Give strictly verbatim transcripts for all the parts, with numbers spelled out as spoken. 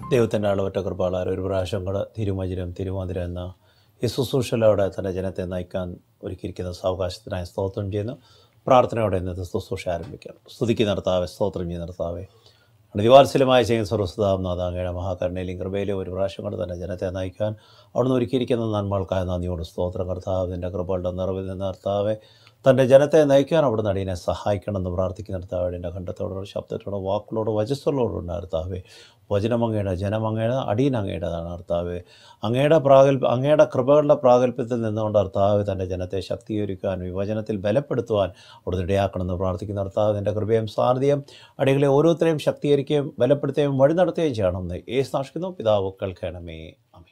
ദൈവത്തിൻ്റെ അളവറ്റ കൃപാളാൽ ഒരു പ്രാവശ്യം കൂടെ തിരുമധുരം തിരുമധുരം എന്ന ഈ ശുശ്രൂഷയിലൂടെ തൻ്റെ ജനത്തെ നയിക്കാൻ ഒരുക്കിയിരിക്കുന്ന സാവകാശത്തിനായി സ്തോത്രം ചെയ്യുന്നു. പ്രാർത്ഥനയോടെ ഇന്നത്തെ ശുശ്രൂഷ ആരംഭിക്കാം. സ്തുതിക്ക് നിർത്താവേ, സ്തോത്രം ചെയ്ത് നിർത്താവേ. ദിവാത്സല്യമായ ചെയ്യുന്ന സർവസ്വതാം നാഥ, അങ്ങയുടെ മഹാകരുണയിലും കൃപയിലും ഒരു പ്രാവശ്യം കൊണ്ട് തന്നെ ജനത്തെ നയിക്കാൻ അവിടുന്ന് ഒരുക്കിയിരിക്കുന്ന നന്മകൾക്കായ നന്ദിയോട് സ്തോത്രം. കർത്താവ് നിൻ്റെ കൃപകളുടെ നിറവിൽ നിന്ന് നിർത്താവേ, തൻ്റെ ജനത്തെ നയിക്കാൻ അവിടുന്ന് അടിയനെ സഹായിക്കണമെന്ന് പ്രാർത്ഥിക്കുന്ന നിർത്താവേ. എൻ്റെ ഖണ്ഡത്തോടോ ശബ്ദത്തോടോ വാക്കുകളോടോ വചസ്സുകളോടോ നിർത്താവേ. വചനം അങ്ങയുടെ, ജനം അങ്ങയുടെ, അടിയൻ അങ്ങയുടേതാണ് കർത്താവേ. അങ്ങയുടെ പ്രാഗൽഭ്യ അങ്ങയുടെ കൃപകളുടെ പ്രാഗൽഭ്യത്തിൽ നിന്നുകൊണ്ട് കർത്താവ് തൻ്റെ ജനത്തെ ശക്തീകരിക്കാൻ, വിവചനത്തിൽ ബലപ്പെടുത്തുവാൻ അവിടുന്ന് ഇടയാക്കണമെന്ന് പ്രാർത്ഥിക്കുന്ന കർത്താവ്. നിൻ്റെ കൃപയും സാന്നിധ്യം അടികളെ ഓരോരുത്തരെയും ശക്തീകരിക്കുകയും ബലപ്പെടുത്തുകയും വഴി നടത്തുകയും ചെയ്യണമെന്ന് യേശു നാശിക്കുന്നു. പിതാവ് കേൾക്കണമേ. ആമേൻ.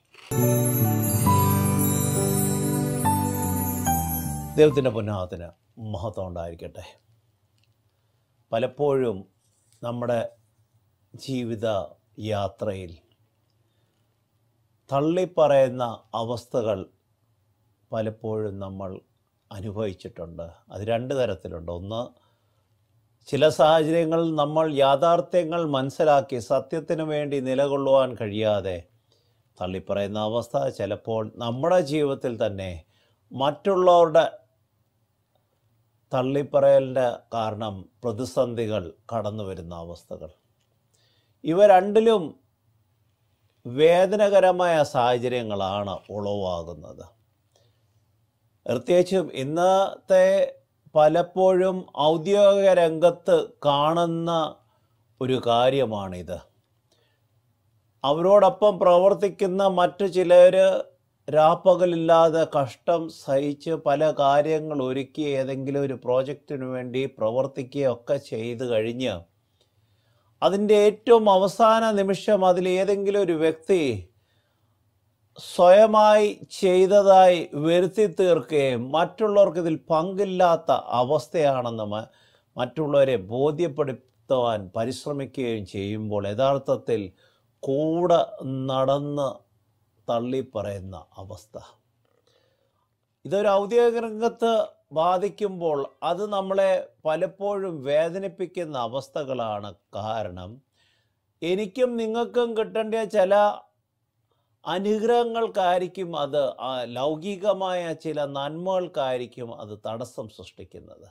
ദൈവത്തിൻ്റെ പുന്നാഹത്തിന് മഹത്വം ഉണ്ടായിരിക്കട്ടെ. പലപ്പോഴും നമ്മുടെ ജീവിത യാത്രയിൽ തള്ളിപ്പറയുന്ന അവസ്ഥകൾ പലപ്പോഴും നമ്മൾ അനുഭവിച്ചിട്ടുണ്ട്. അത് രണ്ട് തരത്തിലുണ്ട്. ഒന്ന്, ചില സാഹചര്യങ്ങളിൽ നമ്മൾ യാഥാർത്ഥ്യങ്ങൾ മനസ്സിലാക്കി സത്യത്തിനു വേണ്ടി നിലകൊള്ളുവാൻ കഴിയാതെ തള്ളിപ്പറയുന്ന അവസ്ഥ. ചിലപ്പോൾ നമ്മുടെ ജീവിതത്തിൽ തന്നെ മറ്റുള്ളവരുടെ തള്ളിപ്പറയലിൻ്റെ കാരണം പ്രതിസന്ധികൾ കടന്നു വരുന്ന അവസ്ഥകൾ. ഇവ രണ്ടിലും വേദനകരമായ സാഹചര്യങ്ങളാണ് ഉളവാകുന്നത്. പ്രത്യേകിച്ചും ഇന്നത്തെ പലപ്പോഴും ഔദ്യോഗിക രംഗത്ത് കാണുന്ന ഒരു കാര്യമാണിത്. അവരോടൊപ്പം പ്രവർത്തിക്കുന്ന മറ്റു ചിലർ രാപ്പകലില്ലാതെ കഷ്ടം സഹിച്ച് പല കാര്യങ്ങൾ ഒരുക്കി ഏതെങ്കിലും ഒരു പ്രോജക്റ്റിനു വേണ്ടി പ്രവർത്തിക്കുകയൊക്കെ ചെയ്ത് കഴിഞ്ഞ് അതിൻ്റെ ഏറ്റവും അവസാന നിമിഷം അതിൽ ഏതെങ്കിലും ഒരു വ്യക്തി സ്വയമായി ചെയ്തതായി വരുത്തി തീർക്കുകയും മറ്റുള്ളവർക്ക് ഇതിൽ പങ്കില്ലാത്ത അവസ്ഥയാണെന്ന് മറ്റുള്ളവരെ ബോധ്യപ്പെടുത്തുവാൻ പരിശ്രമിക്കുകയും ചെയ്യുമ്പോൾ യഥാർത്ഥത്തിൽ കൂടെ നടന്ന് തള്ളിപ്പറയുന്ന അവസ്ഥ. ഇതൊരു ഔദ്യോഗിക രംഗത്ത് ബാധിക്കുമ്പോൾ അത് നമ്മളെ പലപ്പോഴും വേദനിപ്പിക്കുന്ന അവസ്ഥകളാണ്. കാരണം എനിക്കും നിങ്ങൾക്കും കിട്ടേണ്ട ചില അനുഗ്രഹങ്ങൾക്കായിരിക്കും അത്, ലൗകികമായ ചില നന്മകൾക്കായിരിക്കും അത് തടസ്സം സൃഷ്ടിക്കുന്നത്.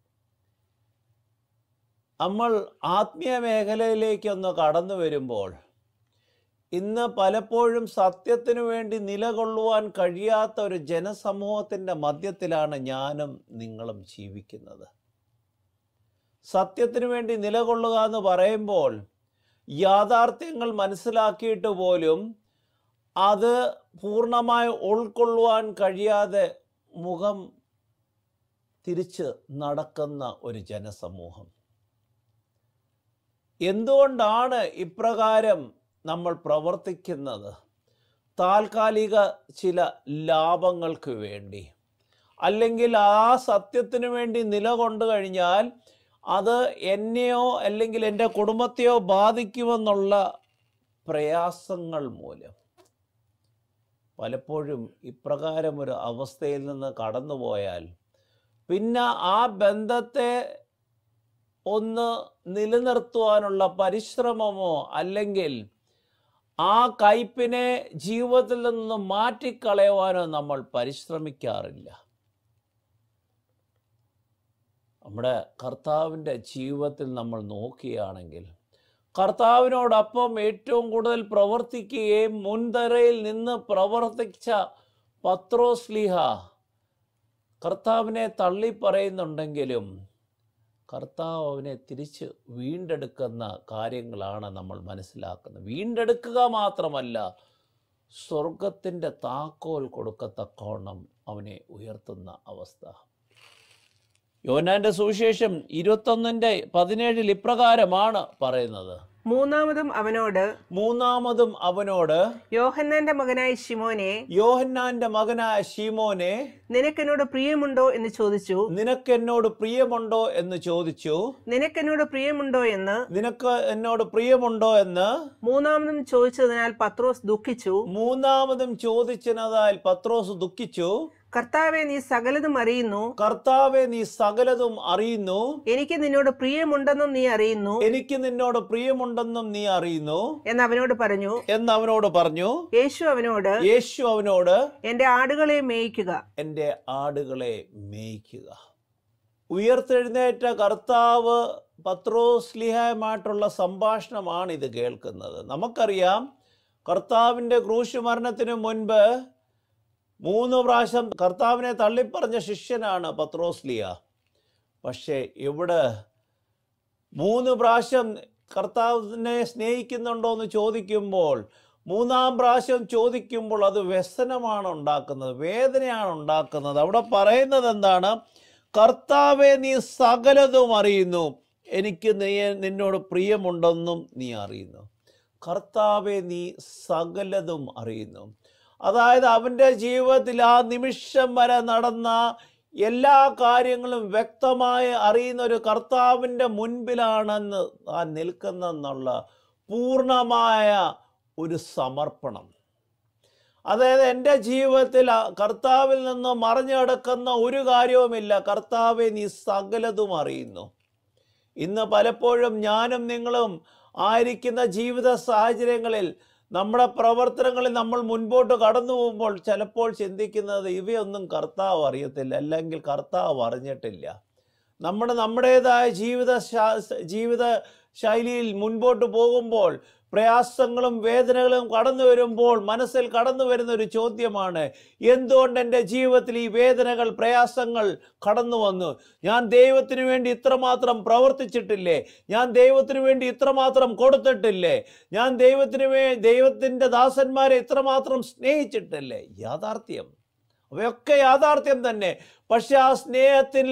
നമ്മൾ ആത്മീയ മേഖലയിലേക്കൊന്ന് കടന്നു വരുമ്പോൾ ഇന്ന് പലപ്പോഴും സത്യത്തിനു വേണ്ടി നിലകൊള്ളുവാൻ കഴിയാത്ത ഒരു ജനസമൂഹത്തിൻ്റെ മധ്യത്തിലാണ് ഞാനും നിങ്ങളും ജീവിക്കുന്നത്. സത്യത്തിനു വേണ്ടി നിലകൊള്ളുക എന്ന് പറയുമ്പോൾ യാഥാർത്ഥ്യങ്ങൾ മനസ്സിലാക്കിയിട്ട് പോലും അത് പൂർണ്ണമായി ഉൾക്കൊള്ളുവാൻ കഴിയാതെ മുഖം തിരിച്ച് നടക്കുന്ന ഒരു ജനസമൂഹം. എന്തുകൊണ്ടാണ് ഇപ്രകാരം നമ്മൾ പ്രവർത്തിക്കുന്നത്? താൽക്കാലിക ചില ലാഭങ്ങൾക്ക് വേണ്ടി, അല്ലെങ്കിൽ ആ സത്യത്തിനു വേണ്ടി നിലകൊണ്ടു കഴിഞ്ഞാൽ അത് എന്നെയോ അല്ലെങ്കിൽ എൻ്റെ കുടുംബത്തെയോ ബാധിക്കുമെന്നുള്ള പ്രയാസങ്ങൾ മൂലം പലപ്പോഴും ഇപ്രകാരം ഒരു അവസ്ഥയിൽ നിന്ന് കടന്നുപോയാൽ പിന്നെ ആ ബന്ധത്തെ ഒന്ന് നിലനിർത്തുവാനുള്ള പരിശ്രമമോ അല്ലെങ്കിൽ ആ കയ്പിനെ ജീവിതത്തിൽ നിന്ന് മാറ്റിക്കളയുവാനോ നമ്മൾ പരിശ്രമിക്കാറില്ല. നമ്മുടെ കർത്താവിൻ്റെ ജീവിതത്തിൽ നമ്മൾ നോക്കുകയാണെങ്കിൽ കർത്താവിനോടൊപ്പം ഏറ്റവും കൂടുതൽ പ്രവർത്തിക്കുകയും മുൻതരയിൽ നിന്ന് പ്രവർത്തിച്ച പത്രോസ്ലീഹ കർത്താവിനെ തള്ളിപ്പറയുന്നുണ്ടെങ്കിലും കർത്താവ് അവനെ തിരിച്ച് വീണ്ടെടുക്കുന്ന കാര്യങ്ങളാണ് നമ്മൾ മനസ്സിലാക്കുന്നത്. വീണ്ടെടുക്കുക മാത്രമല്ല, സ്വർഗത്തിൻ്റെ താക്കോൽ കൊടുക്കത്തക്കോണം അവനെ ഉയർത്തുന്ന അവസ്ഥ. യോഹന്നാന്റെ സുവിശേഷം ഇരുപത്തൊന്നിൻ്റെ പതിനേഴിൽ ഇപ്രകാരമാണ് പറയുന്നത്: മൂന്നാമതും അവനോട് മൂന്നാമതും അവനോട് യോഹന്നാന്റെ മകനായ ശിമോനെ യോഹന്നാന്റെ മകനായ ശിമോനെ നിനക്കെന്നോട് പ്രിയമുണ്ടോ എന്ന് ചോദിച്ചു. നിനക്ക് എന്നോട് പ്രിയമുണ്ടോ എന്ന് ചോദിച്ചു. നിനക്കെന്നോട് പ്രിയമുണ്ടോ എന്ന് നിനക്ക് എന്നോട് പ്രിയമുണ്ടോ എന്ന് മൂന്നാമതും ചോദിച്ചതിനാൽ പത്രോസ് ദുഃഖിച്ചു. മൂന്നാമതും ചോദിച്ചതിനാൽ പത്രോസ് ദുഃഖിച്ചു. കർത്താവെ നീ സകലതും അറിയുന്നു, കർത്താവെ നീ സകലതും അറിയുന്നു, എനിക്ക് നിന്നോട് പ്രിയമുണ്ടെന്നും നീ അറിയുന്നു എനിക്ക് നിന്നോട് പ്രിയമുണ്ടെന്നും നീ അറിയുന്നു എന്ന് അവനോട് പറഞ്ഞു. എന്ന് അവനോട് പറഞ്ഞു. യേശു അവനോട് യേശു അവനോട് എന്റെ ആടുകളെ മേയ്ക്കുക, എൻ്റെ ആടുകളെ മേയ്ക്കുക. ഉയർത്തെഴുന്നേറ്റ കർത്താവ് പത്രോസ്ലിഹയുമായിട്ടുള്ള സംഭാഷണമാണ് ഇത് കേൾക്കുന്നത്. നമുക്കറിയാം, കർത്താവിൻ്റെ ക്രൂശ് മരണത്തിന് മുൻപ് മൂന്ന് പ്രാവശ്യം കർത്താവിനെ തള്ളിപ്പറഞ്ഞ ശിഷ്യനാണ് പത്രോസ്ലിഹ. പക്ഷേ ഇവിടെ മൂന്ന് പ്രാവശ്യം കർത്താവിനെ സ്നേഹിക്കുന്നുണ്ടോ എന്ന് ചോദിക്കുമ്പോൾ, മൂന്നാം പ്രാവശ്യം ചോദിക്കുമ്പോൾ അത് വ്യസനമാണ് ഉണ്ടാക്കുന്നത്, വേദനയാണ് ഉണ്ടാക്കുന്നത്. അവിടെ പറയുന്നത് എന്താണ്? കർത്താവെ നീ സകലതും അറിയുന്നു, എനിക്ക് നീ നിന്നോട് പ്രിയമുണ്ടെന്നും നീ അറിയുന്നു. കർത്താവെ നീ സകലതും അറിയുന്നു. അതായത് അവൻ്റെ ജീവിതത്തിൽ ആ നിമിഷം വരെ നടന്ന എല്ലാ കാര്യങ്ങളും വ്യക്തമായി അറിയുന്ന ഒരു കർത്താവിൻ്റെ മുൻപിലാണെന്ന് താൻ നിൽക്കുന്നെന്നുള്ള പൂർണ്ണമായ ഒരു സമർപ്പണം. അതായത് എൻ്റെ ജീവിതത്തിൽ കർത്താവിൽ നിന്ന് മറഞ്ഞു കിടക്കുന്ന ഒരു കാര്യവുമില്ല. കർത്താവെ നീ സകലതും അറിയുന്നു. ഇന്ന് പലപ്പോഴും ഞാനും നിങ്ങളും ആയിരിക്കുന്ന ജീവിത സാഹചര്യങ്ങളിൽ, നമ്മുടെ പ്രവർത്തനങ്ങളിൽ നമ്മൾ മുൻപോട്ട് കടന്നു പോകുമ്പോൾ ചിലപ്പോൾ ചിന്തിക്കുന്നത് ഇവയൊന്നും കർത്താവ് അറിയത്തില്ല, അല്ലെങ്കിൽ കർത്താവ് അറിഞ്ഞിട്ടില്ല. നമ്മുടെ നമ്മുടേതായ ജീവിത ജീവിത ശൈലിയിൽ മുൻപോട്ട് പോകുമ്പോൾ പ്രയാസങ്ങളും വേദനകളും കടന്നു വരുമ്പോൾ മനസ്സിൽ കടന്നു വരുന്ന ഒരു ചോദ്യമാണ്, എന്തുകൊണ്ട് എൻ്റെ ജീവിതത്തിൽ ഈ വേദനകൾ, പ്രയാസങ്ങൾ കടന്നു വന്നു? ഞാൻ ദൈവത്തിന് വേണ്ടി ഇത്രമാത്രം പ്രവർത്തിച്ചിട്ടില്ലേ? ഞാൻ ദൈവത്തിന് വേണ്ടി ഇത്രമാത്രം കൊടുത്തിട്ടില്ലേ? ഞാൻ ദൈവത്തിന് വേ ദൈവത്തിൻ്റെ ദാസന്മാരെ ഇത്രമാത്രം സ്നേഹിച്ചിട്ടില്ലേ? യാഥാർത്ഥ്യം, അവയൊക്കെ യാഥാർത്ഥ്യം തന്നെ. പക്ഷെ ആ സ്നേഹത്തിൽ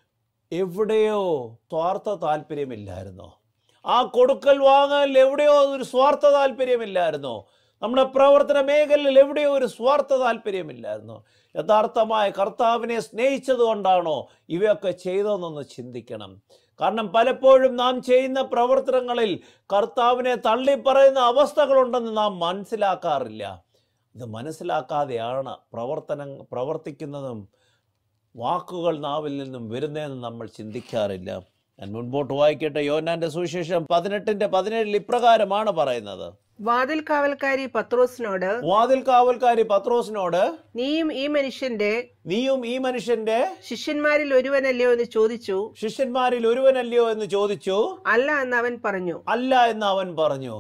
എവിടെയോ സ്വാർത്ഥ താല്പര്യമില്ലായിരുന്നോ? ആ കൊടുക്കൽ വാങ്ങൽ എവിടെയോ ഒരു സ്വാർത്ഥ താല്പര്യമില്ലായിരുന്നോ? നമ്മുടെ പ്രവർത്തന മേഖലയിൽ എവിടെയോ ഒരു സ്വാർത്ഥ താല്പര്യമില്ലായിരുന്നോ? യഥാർത്ഥമായ കർത്താവിനെ സ്നേഹിച്ചത് കൊണ്ടാണോ ഇവയൊക്കെ ചെയ്തതെന്നൊന്ന് ചിന്തിക്കണം. കാരണം പലപ്പോഴും നാം ചെയ്യുന്ന പ്രവർത്തനങ്ങളിൽ കർത്താവിനെ തള്ളിപ്പറയുന്ന അവസ്ഥകളുണ്ടെന്ന് നാം മനസ്സിലാക്കാറില്ല. ഇത് മനസ്സിലാക്കാതെയാണ് പ്രവർത്തനം പ്രവർത്തിക്കുന്നതും വാക്കുകൾ നാവിൽ നിന്നും വരുന്നതെന്ന് നമ്മൾ ചിന്തിക്കാറില്ല. ഞാൻ മുൻപോട്ട് വായിക്കട്ടെ. യോഹന്നാന്റെ സുവിശേഷം പതിനെട്ടിന്റെ പതിനേഴിൽ ഇപ്രകാരമാണ് പറയുന്നത്. വാതിൽ കാവൽക്കാരി പത്രോസിനോട് വാതിൽ കാവൽക്കാരി പത്രോസിനോട് നീയും ഈ മനുഷ്യന്റെ നീയും ഈ മനുഷ്യന്റെ ശിഷ്യന്മാരിൽ ഒരുവനല്ലയോ എന്ന് ചോദിച്ചു. ശിഷ്യന്മാരിൽ ഒരുവനല്ലയോ എന്ന് ചോദിച്ചു. അല്ല എന്ന് അവൻ പറഞ്ഞു. അല്ല എന്ന് അവൻ പറഞ്ഞു.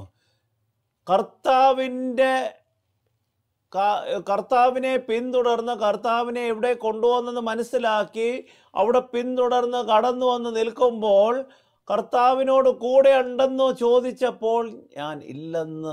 കർത്താവിൻ്റെ കർത്താവിനെ പിന്തുടർന്ന് കർത്താവിനെ എവിടെ കൊണ്ടുവന്നെന്ന് മനസ്സിലാക്കി അവിടെ പിന്തുടർന്ന് കടന്നു വന്ന് നിൽക്കുമ്പോൾ കർത്താവിനോട് കൂടെ ഉണ്ടെന്ന് ചോദിച്ചപ്പോൾ ഞാൻ ഇല്ലെന്ന്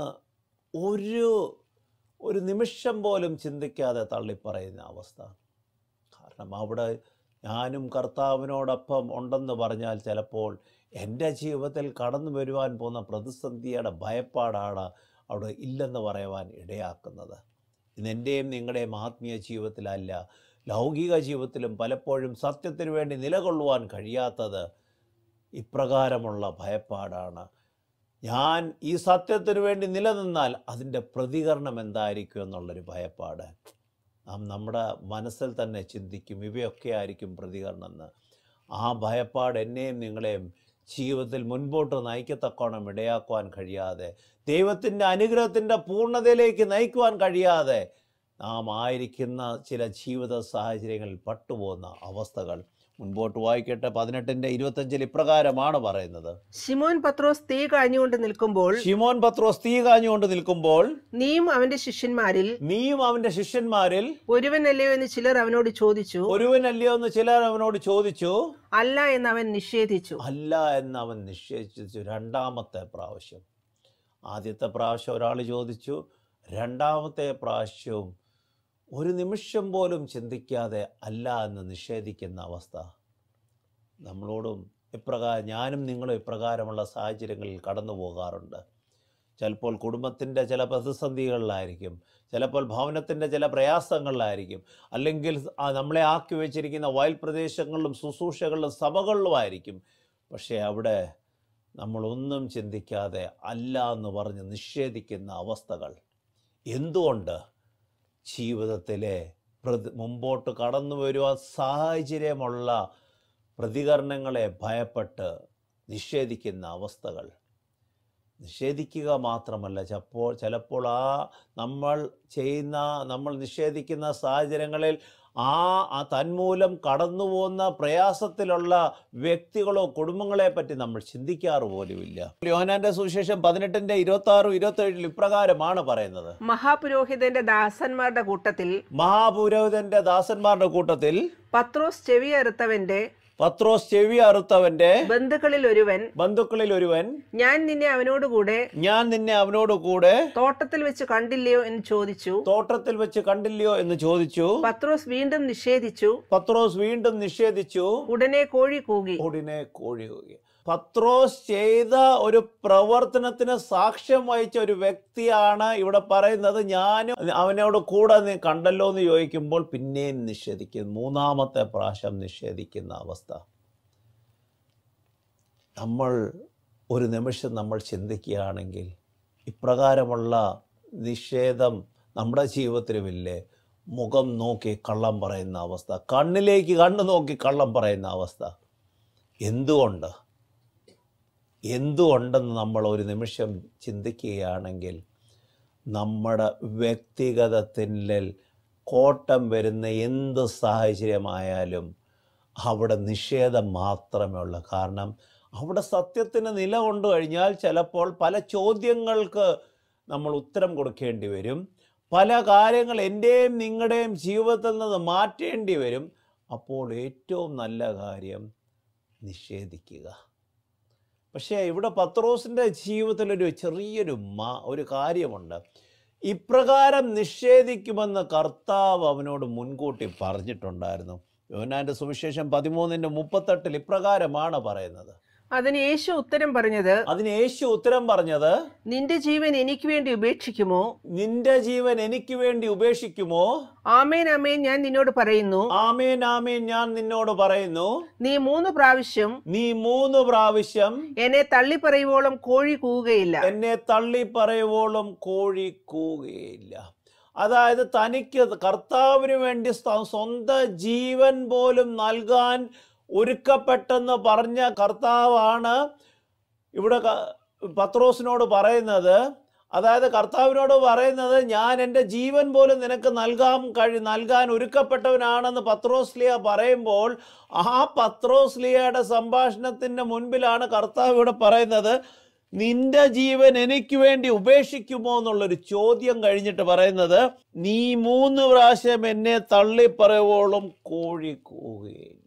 ഒരു ഒരു നിമിഷം പോലും ചിന്തിക്കാതെ തള്ളിപ്പറയുന്ന അവസ്ഥ. കാരണം അവിടെ ഞാനും കർത്താവിനോടൊപ്പം ഉണ്ടെന്ന് പറഞ്ഞാൽ ചിലപ്പോൾ എൻ്റെ ജീവിതത്തിൽ കടന്നു വരുവാൻ പോകുന്ന പ്രതിസന്ധിയുടെ ഭയപ്പാടാണ് അവിടെ ഇല്ലെന്ന് പറയുവാൻ ഇടയാക്കുന്നത്. ഇന്ന് എൻ്റെയും നിങ്ങളുടെയും ആത്മീയ ജീവിതത്തിലല്ല, ലൗകിക ജീവിതത്തിലും പലപ്പോഴും സത്യത്തിന് വേണ്ടി നിലകൊള്ളുവാൻ കഴിയാത്തത് ഇപ്രകാരമുള്ള ഭയപ്പാടാണ്. ഞാൻ ഈ സത്യത്തിന് വേണ്ടി നിലനിന്നാൽ അതിൻ്റെ പ്രതികരണം എന്തായിരിക്കും എന്നുള്ളൊരു ഭയപ്പാട്. നാം നമ്മുടെ മനസ്സിൽ തന്നെ ചിന്തിക്കും, ഇവയൊക്കെ ആയിരിക്കും പ്രതികരണം എന്ന്. ആ ഭയപ്പാട് എന്നെയും നിങ്ങളെയും ജീവിതത്തിൽ മുൻപോട്ട് നയിക്കത്തക്കോണം ഇടയാക്കുവാൻ കഴിയാതെ, ദൈവത്തിൻ്റെ അനുഗ്രഹത്തിൻ്റെ പൂർണ്ണതയിലേക്ക് നയിക്കുവാൻ കഴിയാതെ നാം ആയിരിക്കുന്ന ചില ജീവിത സാഹചര്യങ്ങളിൽ പട്ടുപോകുന്ന അവസ്ഥകൾ. മുൻപോട്ട് വായിക്കട്ടെ. പതിനെട്ടിന്റെ ഇരുപത്തഞ്ചിൽ ഇപ്രകാരമാണ് പറയുന്നത്. ശിമോൻ പത്രോസ് തീ കാഞ്ഞുകൊണ്ട് നിൽക്കുമ്പോൾ ശിമോൻ പത്രോസ് തീ കാഞ്ഞുകൊണ്ട് നിൽക്കുമ്പോൾ നീയും അവന്റെ ശിഷ്യന്മാരിൽ നീയും അവന്റെ ശിഷ്യന്മാരിൽ ഒരുവനല്ലയോ എന്ന് ചിലർ അവനോട് ചോദിച്ചു. ഒരുവനല്ലയോ എന്ന് ചിലർ അവനോട് ചോദിച്ചു. അല്ല എന്ന് അവൻ നിഷേധിച്ചു. അല്ല എന്ന് അവൻ നിഷേധിച്ചു. രണ്ടാമത്തെ പ്രാവശ്യം. ആദ്യത്തെ പ്രാവശ്യം ഒരാൾ ചോദിച്ചു, രണ്ടാമത്തെ പ്രാവശ്യവും ഒരു നിമിഷം പോലും ചിന്തിക്കാതെ അല്ല എന്ന് നിഷേധിക്കുന്ന അവസ്ഥ. നമ്മളോടും ഇപ്രകാരം, ഞാനും നിങ്ങളും ഇപ്രകാരമുള്ള സാഹചര്യങ്ങളിൽ കടന്നു പോകാറുണ്ട്. ചിലപ്പോൾ കുടുംബത്തിൻ്റെ ചില പ്രതിസന്ധികളിലായിരിക്കും, ചിലപ്പോൾ ഭവനത്തിൻ്റെ ചില പ്രയാസങ്ങളിലായിരിക്കും, അല്ലെങ്കിൽ നമ്മളെ ആക്കി വെച്ചിരിക്കുന്ന വയൽ പ്രദേശങ്ങളിലും ശുശ്രൂഷകളിലും സഭകളിലുമായിരിക്കും. പക്ഷേ അവിടെ നമ്മളൊന്നും ചിന്തിക്കാതെ അല്ല എന്ന് പറഞ്ഞ് നിഷേധിക്കുന്ന അവസ്ഥകൾ. എന്തുകൊണ്ട്? ജീവിതത്തിലെ പ്രതി മുമ്പോട്ട് കടന്നു വരുവാൻ സാഹചര്യമുള്ള പ്രതികരണങ്ങളെ ഭയപ്പെട്ട് നിഷേധിക്കുന്ന അവസ്ഥകൾ. നിഷേധിക്കുക മാത്രമല്ല, ചിലപ്പോൾ ചിലപ്പോൾ ആ നമ്മൾ ചെയ്യുന്ന നമ്മൾ നിഷേധിക്കുന്ന സാഹചര്യങ്ങളിൽ ആ ആ തന്മൂലം കടന്നു പോകുന്ന പ്രയാസത്തിലുള്ള വ്യക്തികളോ കുടുംബങ്ങളെ പറ്റി നമ്മൾ ചിന്തിക്കാറ് പോലുമില്ല. യോഹന്നാന്റെ സുവിശേഷം പതിനെട്ടിന്റെ ഇരുപത്തി ആറും ഇരുപത്തി ഏഴിൽ ഇപ്രകാരമാണ് പറയുന്നത്. മഹാപുരോഹിതന്റെ ദാസന്മാരുടെ കൂട്ടത്തിൽ മഹാപുരോഹിതന്റെ ദാസന്മാരുടെ കൂട്ടത്തിൽ പത്രോസ് ചെവി അറുത്തവന്റെ പത്രോസ് ചെവി അറുത്തവന്റെ ബന്ധുക്കളിൽ ഒരുവൻ ബന്ധുക്കളിൽ ഒരുവൻ ഞാൻ നിന്നെ അവനോട് കൂടെ ഞാൻ നിന്നെ അവനോട് കൂടെ തോട്ടത്തിൽ വെച്ച് കണ്ടില്ലയോ എന്ന് ചോദിച്ചു. തോട്ടത്തിൽ വെച്ച് കണ്ടില്ലയോ എന്ന് ചോദിച്ചു. പത്രോസ് വീണ്ടും നിഷേധിച്ചു. പത്രോസ് വീണ്ടും നിഷേധിച്ചു. ഉടനെ കോഴി കൂകി. ഉടനെ കോഴി കൂകി. പത്രോസ് ചെയ്ത ഒരു പ്രവർത്തനത്തിന് സാക്ഷ്യം വഹിച്ച ഒരു വ്യക്തിയാണ് ഇവിടെ പറയുന്നത്. ഞാനും അവനോട് കൂടെ നീ കണ്ടല്ലോ എന്ന് ചോദിക്കുമ്പോൾ പിന്നെയും നിഷേധിക്കുന്നു. മൂന്നാമത്തെ പ്രാവശ്യം നിഷേധിക്കുന്ന അവസ്ഥ. നമ്മൾ ഒരു നിമിഷം നമ്മൾ ചിന്തിക്കുകയാണെങ്കിൽ ഇപ്രകാരമുള്ള നിഷേധം നമ്മുടെ ജീവിതത്തിലുമില്ലേ? മുഖം നോക്കി കള്ളം പറയുന്ന അവസ്ഥ, കണ്ണിലേക്ക് കണ്ണ് നോക്കി കള്ളം പറയുന്ന അവസ്ഥ. എന്തുകൊണ്ട് എന്തുകൊണ്ടെന്ന് നമ്മൾ ഒരു നിമിഷം ചിന്തിക്കുകയാണെങ്കിൽ നമ്മുടെ വ്യക്തിഗതത്തിൽ കോട്ടം വരുന്ന എന്ത് സാഹചര്യമായാലും അവിടെ നിഷേധം മാത്രമേ ഉള്ളൂ. കാരണം അവിടെ സത്യത്തിന് നിലകൊണ്ടു കഴിഞ്ഞാൽ ചിലപ്പോൾ പല ചോദ്യങ്ങൾക്ക് നമ്മൾ ഉത്തരം കൊടുക്കേണ്ടി വരും. പല കാര്യങ്ങൾ എൻ്റെയും നിങ്ങളുടെയും ജീവിതത്തിൽ നിന്ന് മാറ്റേണ്ടി വരും. അപ്പോൾ ഏറ്റവും നല്ല കാര്യം നിഷേധിക്കുക. പക്ഷേ ഇവിടെ പത്രോസിൻ്റെ ജീവിതത്തിലൊരു ചെറിയൊരു മാ ഒരു കാര്യമുണ്ട്. ഇപ്രകാരം നിഷേധിക്കുമെന്ന് കർത്താവ് അവനോട് മുൻകൂട്ടി പറഞ്ഞിട്ടുണ്ടായിരുന്നു. യോഹന്നാന്റെ സുവിശേഷം പതിമൂന്നിൻ്റെ മുപ്പത്തെട്ടിൽ ഇപ്രകാരമാണ് പറയുന്നത്. അതിന് യേശു ഉത്തരം പറഞ്ഞത് അതിന് യേശു ഉത്തരം പറഞ്ഞത് നിന്റെ ജീവൻ എനിക്ക് വേണ്ടി ഉപേക്ഷിക്കുമോ? നിന്റെ ജീവൻ എനിക്ക് വേണ്ടി ഉപേക്ഷിക്കുമോ? ആമേൻ ആമേൻ ഞാൻ നിന്നോട് പറയുന്നു. ആമേൻ ആമേൻ ഞാൻ നിന്നോട് പറയുന്നു. നീ മൂന്ന് പ്രാവശ്യം നീ മൂന്ന് പ്രാവശ്യം എന്നെ തള്ളി പറയുവോളം കോഴി കൂവുകയില്ല. എന്നെ തള്ളി പറയുവോളം കോഴി കൂവുകയില്ല. അതായത് തനിക്ക് കർത്താവിന് വേണ്ടി സ്വന്തം ജീവൻ പോലും നൽകാൻ ഒരുക്കപ്പെട്ടെന്ന് പറഞ്ഞ കർത്താവാണ് ഇവിടെ പത്രോസിനോട് പറയുന്നത്. അതായത് കർത്താവിനോട് പറയുന്നത് ഞാൻ എൻ്റെ ജീവൻ പോലും നിനക്ക് നൽകാൻ കഴി നൽകാൻ ഒരുക്കപ്പെട്ടവനാണെന്ന് പത്രോസ്ലിയ പറയുമ്പോൾ ആ പത്രോസ്ലിയയുടെ സംഭാഷണത്തിൻ്റെ മുൻപിലാണ് കർത്താവ് ഇവിടെ പറയുന്നത് നിന്റെ ജീവൻ എനിക്ക് വേണ്ടി ഉപേക്ഷിക്കുമോ എന്നുള്ളൊരു ചോദ്യം കഴിഞ്ഞിട്ട് പറയുന്നത് നീ മൂന്ന് പ്രാവശ്യം എന്നെ തള്ളി പറയുവോളം കോഴി കൂവുകയില്ല.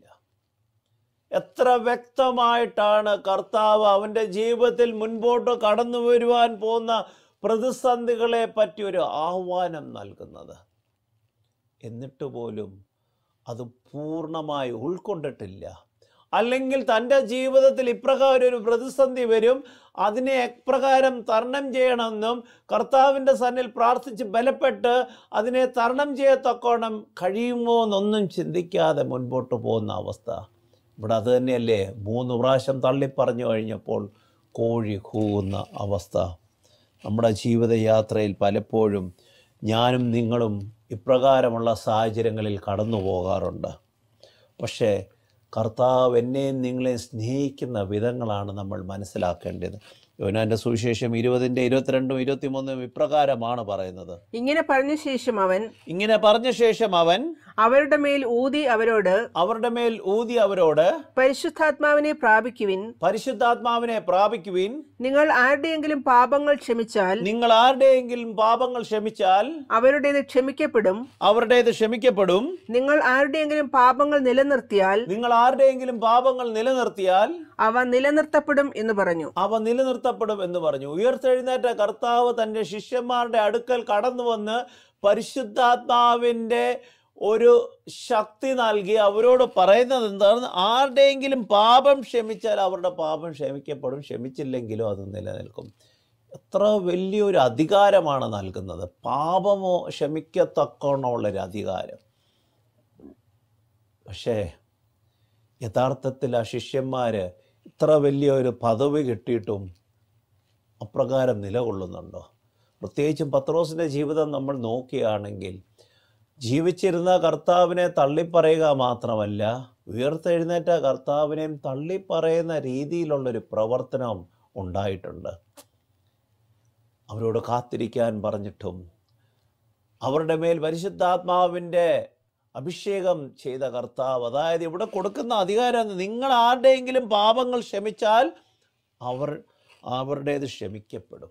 എത്ര വ്യക്തമായിട്ടാണ് കർത്താവ് അവൻ്റെ ജീവിതത്തിൽ മുൻപോട്ട് കടന്നു വരുവാൻ പോകുന്ന പ്രതിസന്ധികളെ പറ്റി ഒരു ആഹ്വാനം നൽകുന്നത്. എന്നിട്ട് പോലും അത് പൂർണ്ണമായി ഉൾക്കൊണ്ടിട്ടില്ല. അല്ലെങ്കിൽ തൻ്റെ ജീവിതത്തിൽ ഇപ്രകാരം ഒരു പ്രതിസന്ധി വരും, അതിനെ എപ്രകാരം തരണം ചെയ്യണമെന്നും കർത്താവിൻ്റെ സന്നിൽ പ്രാർത്ഥിച്ച് ബലപ്പെട്ട് അതിനെ തരണം ചെയ്യത്തക്കോണം കഴിയുമോ എന്നൊന്നും ചിന്തിക്കാതെ മുൻപോട്ട് പോകുന്ന അവസ്ഥ. ഇവിടെ അത് തന്നെയല്ലേ മൂന്ന് പ്രാവശ്യം തള്ളിപ്പറഞ്ഞു കഴിഞ്ഞപ്പോൾ കോഴി കൂവുന്ന അവസ്ഥ. നമ്മുടെ ജീവിതയാത്രയിൽ പലപ്പോഴും ഞാനും നിങ്ങളും ഇപ്രകാരമുള്ള സാഹചര്യങ്ങളിൽ കടന്നു പോകാറുണ്ട്. പക്ഷേ കർത്താവ് എന്നെയും നിങ്ങളെയും സ്നേഹിക്കുന്ന വിധങ്ങളാണ് നമ്മൾ മനസ്സിലാക്കേണ്ടത്. യോഹന്നാന്റെ സുവിശേഷം ഇരുപതിൻ്റെ ഇരുപത്തിരണ്ടും ഇരുപത്തിമൂന്നും ഇപ്രകാരമാണ് പറയുന്നത്. ഇങ്ങനെ പറഞ്ഞ ശേഷം അവൻ ഇങ്ങനെ പറഞ്ഞ ശേഷം അവൻ അവരുടെ മേൽ ഊതി അവരോട് അവരുടെ മേൽ ഊതി അവരോട് പരിശുദ്ധാത്മാവിനെ പ്രാപിക്കുവിൻ പരിശുദ്ധാത്മാവിനെ പ്രാപിക്കുവിൻ നിങ്ങൾ ആരുടെയെങ്കിലും പാപങ്ങൾ ക്ഷമിച്ചാൽ നിങ്ങൾ ആരുടെയെങ്കിലും പാപങ്ങൾ ക്ഷമിച്ചാൽ അവരുടേത് ക്ഷമിക്കപ്പെടും അവരുടേത് ക്ഷമിക്കപ്പെടും നിങ്ങൾ ആരുടെയെങ്കിലും പാപങ്ങൾ നിലനിർത്തിയാൽ നിങ്ങൾ ആരുടെയെങ്കിലും പാപങ്ങൾ നിലനിർത്തിയാൽ അവ നിലനിർത്തപ്പെടും എന്ന് പറഞ്ഞു അവ നിലനിർത്തപ്പെടും എന്ന് പറഞ്ഞു. ഉയർത്തെഴുന്നേറ്റ കർത്താവ് തൻ്റെ ശിഷ്യന്മാരുടെ അടുക്കൽ കടന്നു വന്ന് പരിശുദ്ധാത്മാവിൻ്റെ ഒരു ശക്തി നൽകി അവരോട് പറയുന്നത് എന്താണ്? ആരുടെയെങ്കിലും പാപം ക്ഷമിച്ചാൽ അവരുടെ പാപം ക്ഷമിക്കപ്പെടും, ക്ഷമിച്ചില്ലെങ്കിലും അത് നിലനിൽക്കും. എത്ര വലിയൊരു അധികാരമാണ് നൽകുന്നത്! പാപമോ ക്ഷമിക്കത്തക്കോണമുള്ളൊരു അധികാരം. പക്ഷേ യഥാർത്ഥത്തിൽ ആ ശിഷ്യന്മാർ ഇത്ര വലിയൊരു പദവി കിട്ടിയിട്ടും അപ്രകാരം നിലകൊള്ളുന്നുണ്ടോ? പ്രത്യേകിച്ചും പത്രോസിൻ്റെ ജീവിതം നമ്മൾ നോക്കുകയാണെങ്കിൽ ജീവിച്ചിരുന്ന കർത്താവിനെ തള്ളിപ്പറയുക മാത്രമല്ല, ഉയർത്തെഴുന്നേറ്റ കർത്താവിനെയും തള്ളിപ്പറയുന്ന രീതിയിലുള്ളൊരു പ്രവർത്തനം ഉണ്ടായിട്ടുണ്ട്. അവരോട് കാത്തിരിക്കാൻ പറഞ്ഞിട്ടും അവരുടെ മേൽ പരിശുദ്ധാത്മാവിൻ്റെ അഭിഷേകം ചെയ്ത കർത്താവ്, അതായത് ഇവിടെ കൊടുക്കുന്ന അധികാരം, നിങ്ങൾ ആരുടെയെങ്കിലും പാപങ്ങൾ ക്ഷമിച്ചാൽ അവർ അവരുടേത് ക്ഷമിക്കപ്പെടും.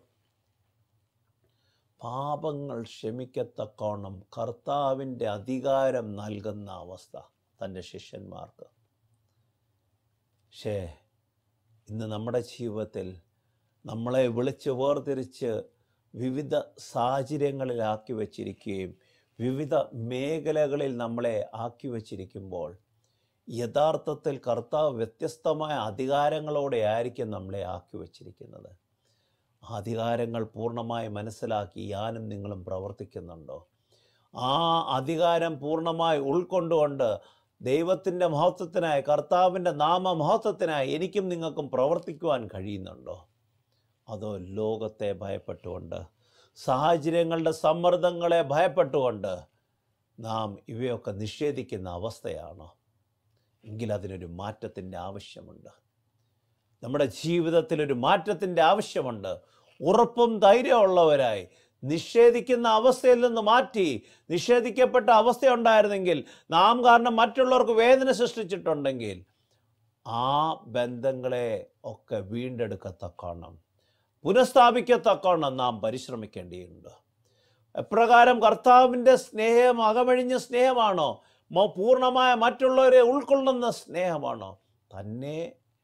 പാപങ്ങൾ ക്ഷമിക്കത്തക്കോണം കർത്താവിൻ്റെ അധികാരം നൽകുന്ന അവസ്ഥ തൻ്റെ ശിഷ്യന്മാർക്ക്. പക്ഷേ ഇന്ന് നമ്മുടെ ജീവിതത്തിൽ നമ്മളെ വിളിച്ച് വേർതിരിച്ച് വിവിധ സാഹചര്യങ്ങളിലാക്കി വച്ചിരിക്കുകയും വിവിധ മേഖലകളിൽ നമ്മളെ ആക്കി വച്ചിരിക്കുമ്പോൾ യഥാർത്ഥത്തിൽ കർത്താവ് വ്യത്യസ്തമായ അധികാരങ്ങളോടെ ആയിരിക്കും നമ്മളെ ആക്കി വച്ചിരിക്കുന്നത്. ആ അധികാരങ്ങൾ പൂർണ്ണമായി മനസ്സിലാക്കി ഞാനും നിങ്ങളും പ്രവർത്തിക്കുന്നുണ്ടോ? ആ അധികാരം പൂർണ്ണമായി ഉൾക്കൊണ്ടുകൊണ്ട് ദൈവത്തിൻ്റെ മഹത്വത്തിനായി, കർത്താവിൻ്റെ നാമമഹത്വത്തിനായി എനിക്കും നിങ്ങൾക്കും പ്രവർത്തിക്കുവാൻ കഴിയുന്നുണ്ടോ? അതോ ലോകത്തെ ഭയപ്പെട്ടുകൊണ്ട്, സാഹചര്യങ്ങളുടെ സമ്മർദ്ദങ്ങളെ ഭയപ്പെട്ടുകൊണ്ട് നാം ഇവയൊക്കെ നിഷേധിക്കുന്ന അവസ്ഥയാണോ? എങ്കിൽ അതിനൊരു മാറ്റത്തിൻ്റെ ആവശ്യമുണ്ട്. നമ്മുടെ ജീവിതത്തിലൊരു മാറ്റത്തിൻ്റെ ആവശ്യമുണ്ട്. ഉറപ്പും ധൈര്യമുള്ളവരായി നിഷേധിക്കുന്ന അവസ്ഥയിൽ നിന്ന് മാറ്റി, നിഷേധിക്കപ്പെട്ട അവസ്ഥയുണ്ടായിരുന്നെങ്കിൽ, നാം കാരണം മറ്റുള്ളവർക്ക് വേദന സൃഷ്ടിച്ചിട്ടുണ്ടെങ്കിൽ, ആ ബന്ധങ്ങളെ ഒക്കെ വീണ്ടെടുക്കത്തക്കോണം, പുനഃസ്ഥാപിക്കത്തക്കോണം നാം പരിശ്രമിക്കേണ്ടിയുണ്ട്. എപ്രകാരം കർത്താവിൻ്റെ സ്നേഹം അകമഴിഞ്ഞ സ്നേഹമാണോ? പൂർണ്ണമായ മറ്റുള്ളവരെ ഉൾക്കൊള്ളുന്ന സ്നേഹമാണോ? തന്നെ